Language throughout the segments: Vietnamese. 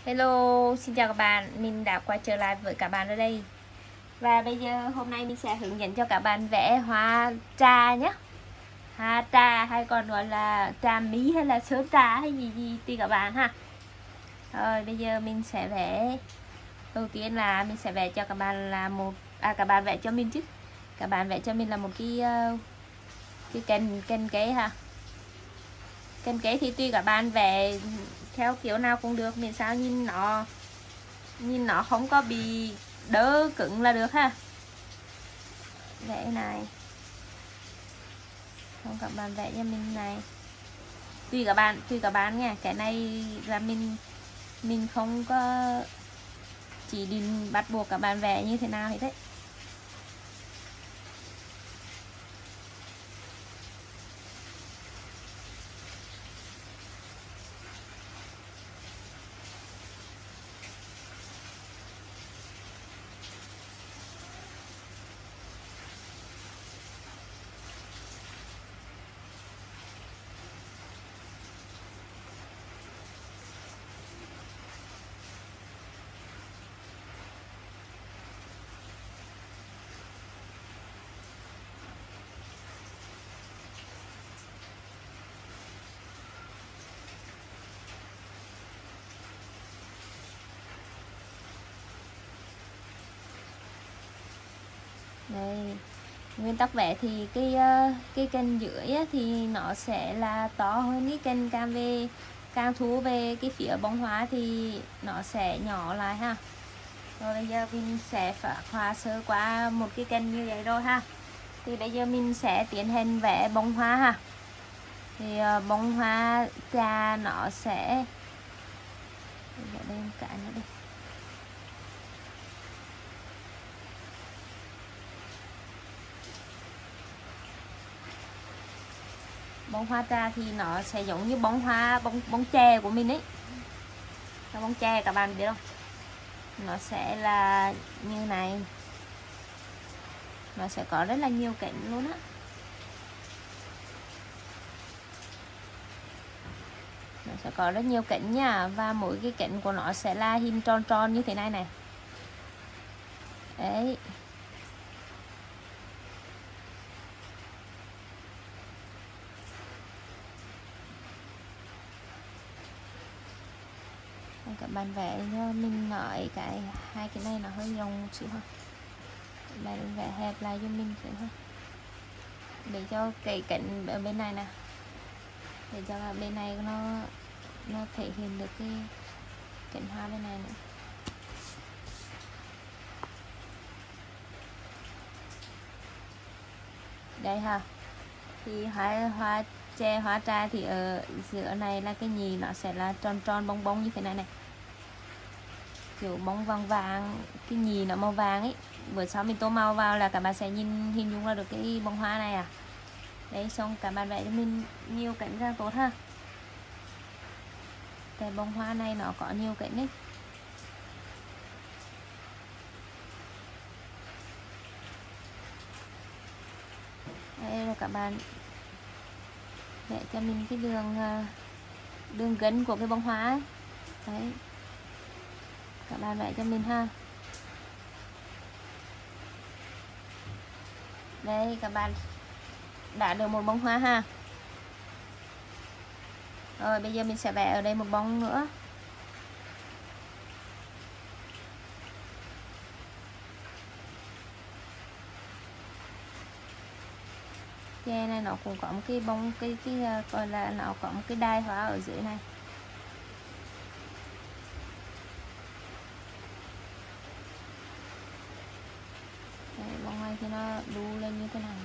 Hello, xin chào các bạn, mình đã quay trở lại với các bạn ở đây. Và bây giờ hôm nay mình sẽ hướng dẫn cho các bạn vẽ hoa trà nhé. Hoa trà hay còn gọi là trà mí hay là sơn trà hay gì tùy các bạn ha. Rồi bây giờ mình sẽ vẽ. Đầu tiên là mình sẽ vẽ cho các bạn là các bạn vẽ cho mình chứ. Các bạn vẽ cho mình là một cái kênh kế ha. Kênh kế thì tùy các bạn vẽ theo kiểu nào cũng được, miễn sao nhìn nó không có bị đỡ cứng là được ha. Vẽ này, không các bạn vẽ cho mình này, tùy các bạn nha. Cái này là mình không có chỉ định bắt buộc các bạn vẽ như thế nào hết đấy. Đây, nguyên tắc vẽ thì cái kênh dưới thì nó sẽ là to hơn cái kênh càng thu về cái phía bông hoa thì nó sẽ nhỏ lại ha. Rồi bây giờ mình sẽ phác họa sơ qua một cái kênh như vậy rồi ha. Thì bây giờ mình sẽ tiến hành vẽ bông hoa ha. Thì bông hoa trà nó sẽ vẽ lên cái nữa đi. Bông hoa trà thì nó sẽ giống như bông chè của mình ấy. Bông chè các bạn biết không? Nó sẽ là như này. Nó sẽ có rất là nhiều cạnh luôn á. Nó sẽ có rất nhiều cạnh nha. Và mỗi cái cạnh của nó sẽ là hình tròn tròn như thế này này. Đấy. Các bạn vẽ cho mình nói hai cái này nó hơi rộng một xíu ha. Các bạn vẽ hẹp lại cho mình xíu ha, để cho cái cạnh ở bên này nè, để cho bên này nó thể hiện được cái cạnh hoa bên này nữa. Đây ha. Thì hoa chè hoa trà thì ở giữa này là cái nhì nó sẽ là tròn tròn bông bông như thế này này, kiểu bông vàng vàng, cái nhì nó màu vàng ấy. Bữa sau mình tô màu vào là các bạn sẽ hình dung ra được cái bông hoa này à. Đấy, xong các bạn vẽ cho mình nhiều cạnh ra tốt ha. Cái bông hoa này nó có nhiều cạnh đấy. Đây rồi các bạn vẽ cho mình cái đường gân của cái bông hoa ấy. Đấy, các bạn vẽ cho mình ha. Đây, các bạn đã được một bông hoa ha. Rồi bây giờ mình sẽ vẽ ở đây một bông nữa. Chè này nó cũng có một cái bông cái gọi là nó có một cái đai hoa ở dưới này. Đấy, bông này thì nó đu lên như thế này.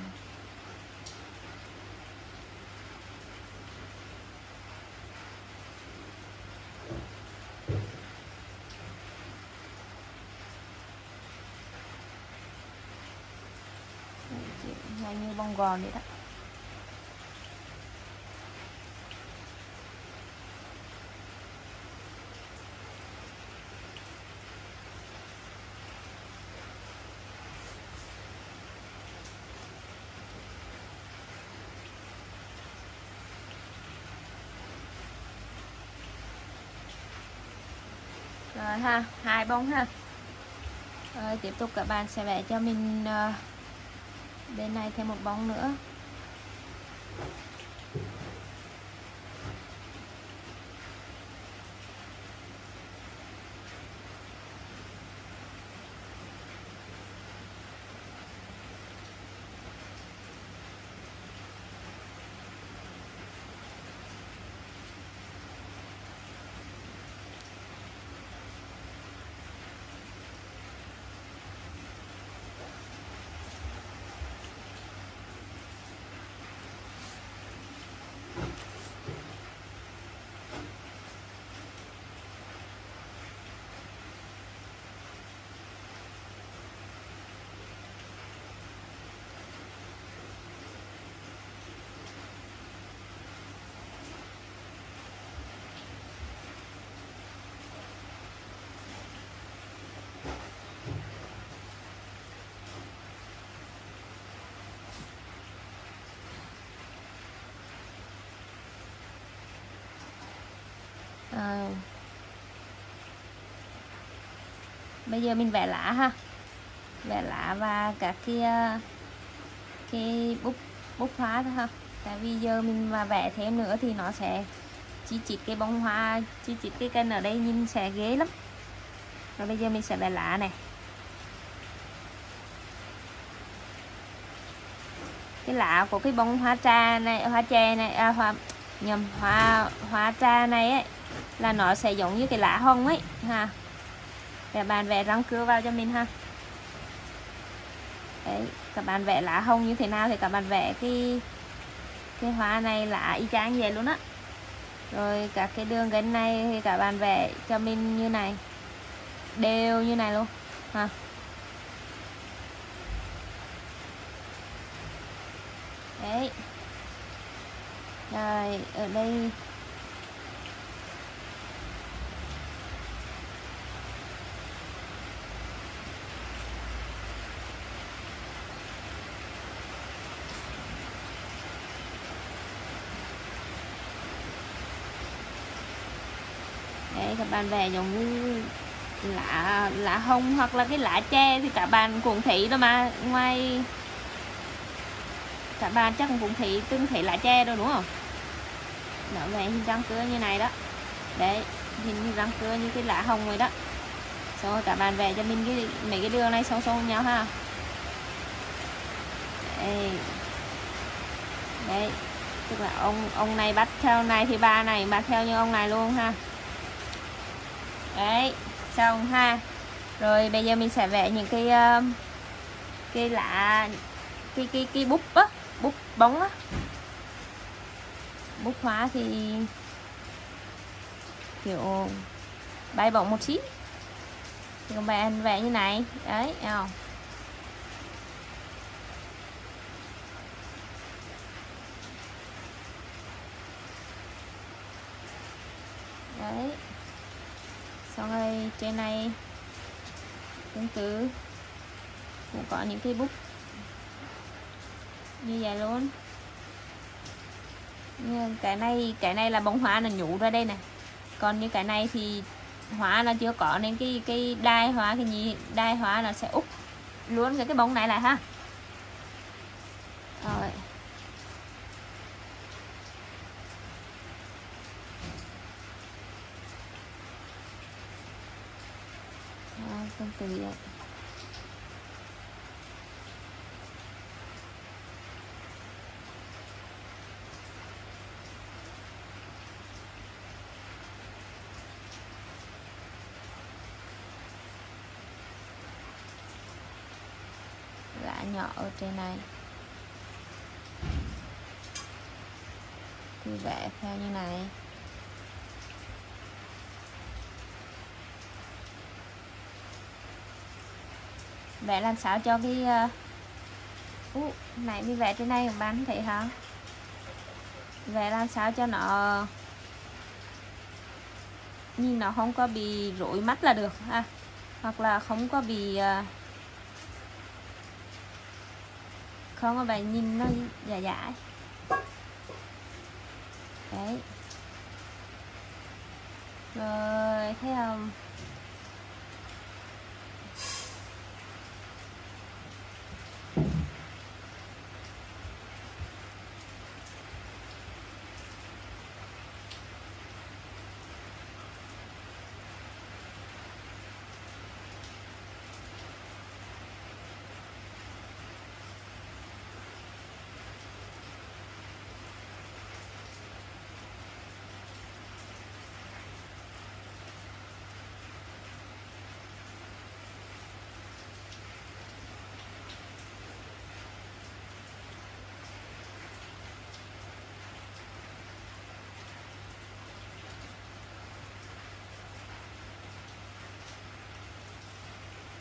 Đấy, như bông gòn vậy đó. Rồi ha, 2 bông ha. Rồi tiếp tục các bạn sẽ vẽ cho mình bên này thêm một bông nữa. Bây giờ mình vẽ lá ha, vẽ lá và các cái bút hoa thôi ha. Tại vì giờ mình mà vẽ thêm nữa thì nó sẽ chi chít cái bông hoa, chi chít cái cân ở đây nhìn sẽ ghê lắm. Rồi bây giờ mình sẽ vẽ lá này. Cái lá của cái bông hoa trà này, hoa chè này, hoa trà này ấy, là nó sẽ giống như cái lá hồng ấy ha. Các bạn vẽ răng cưa vào cho mình ha. Đấy, các bạn vẽ lá hồng như thế nào thì các bạn vẽ cái hoa này là y chang vậy luôn á. Rồi các cái đường gân này thì các bạn vẽ cho mình như này, đều như này luôn ha. Đấy. Rồi ở đây các bạn vẽ giống như lá hồng hoặc là cái lá tre thì các bạn cũng thấy đó mà, ngoài các bạn chắc cũng từng thấy lá tre đâu đúng không? Nó vẽ hình răng cưa như này đó. Đấy, hình răng cưa như cái lá hồng rồi đó. Rồi các bạn vẽ cho mình mấy cái đường này song song nhau ha. Đấy, tức là ông này bắt theo này thì ba này bắt theo như ông này luôn ha. Đấy, xong ha. Rồi bây giờ mình sẽ vẽ những cái lá, cái bút á, bút bóng á. Bút hóa thì kiểu bay bổng một xí. Thì các bạn vẽ như này. Đấy, thấy không? Đấy. Xong rồi trên này tương tự cũng có những cái bút như vậy luôn. Nhưng cái này là bông hoa nó nhú ra đây này. Còn như cái này thì hoa nó chưa có nên cái đai hoa, cái gì đai hoa nó sẽ úp luôn cái bông này lại ha. Rồi. Tương tự vậy. Lá nhỏ ở trên này thì vẽ theo như này. Vẽ làm sao cho cái này mình vẽ trên này các bạn thấy hả? Vẽ làm sao cho nó nhìn nó không có bị rối mắt là được ha. Hoặc là không có bị không có bạn nhìn nó dài dài. Đấy. Rồi thấy không?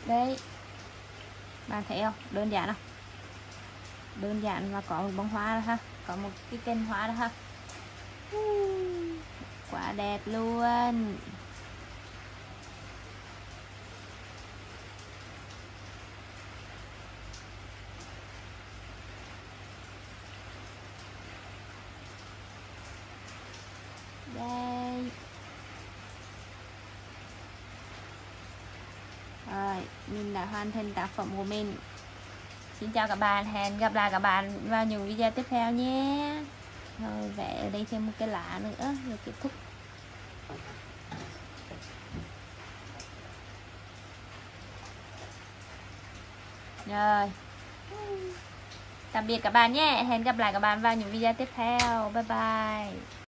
Đấy, bạn thấy không, đơn giản không, đơn giản và có một bông hoa đó ha, có một cái kênh hoa đó ha, quá đẹp luôn. Đây rồi, mình đã hoàn thành tác phẩm của mình. Xin chào các bạn, hẹn gặp lại các bạn vào những video tiếp theo nhé. Rồi vẽ ở đây thêm một cái lá nữa rồi kết thúc. Rồi, tạm biệt các bạn nhé, hẹn gặp lại các bạn vào những video tiếp theo. Bye bye.